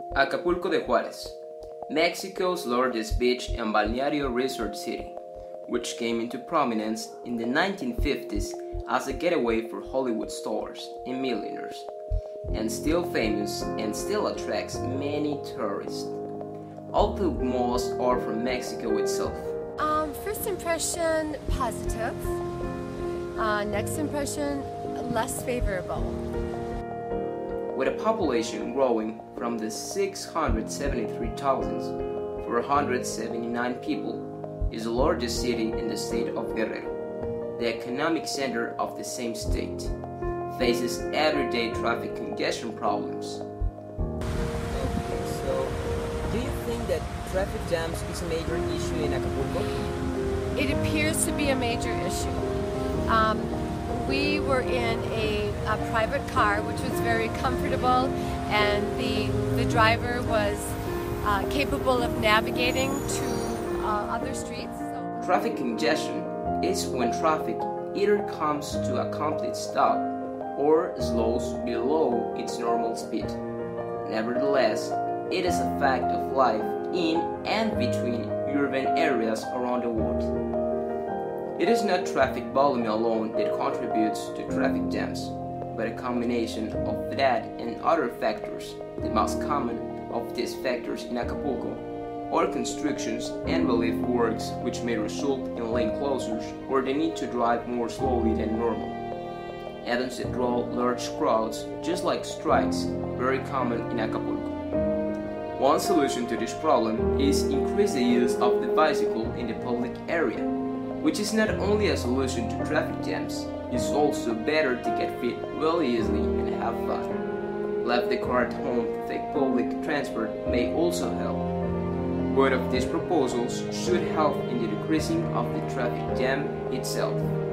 Acapulco de Juarez, Mexico's largest beach and balneario resort city, which came into prominence in the 1950s as a getaway for Hollywood stars and millionaires, and still famous and still attracts many tourists. Although most are from Mexico itself. First impression, positive. Next impression, less favorable. With a population growing from the 673,479 people, is the largest city in the state of Guerrero. The economic center of the same state faces everyday traffic congestion problems. Okay, so do you think that traffic jams is a major issue in Acapulco? It appears to be a major issue. We were in a private car, which was very comfortable, and the driver was capable of navigating to other streets. Traffic congestion is when traffic either comes to a complete stop or slows below its normal speed. Nevertheless, it is a fact of life in and between urban areas around the world. It is not traffic volume alone that contributes to traffic jams, but a combination of that and other factors. The most common of these factors in Acapulco are constructions and relief works, which may result in lane closures or the need to drive more slowly than normal. Events that draw large crowds, just like strikes, very common in Acapulco. One solution to this problem is increase the use of the bicycle in the public area, which is not only a solution to traffic jams, it's also better to get fit really easily and have fun. Left the car at home to take public transport may also help. Both of these proposals should help in the decreasing of the traffic jam itself.